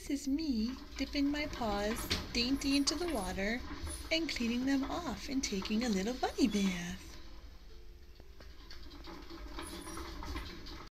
this is me dipping my paws dainty into the water and cleaning them off and taking a little bunny bath.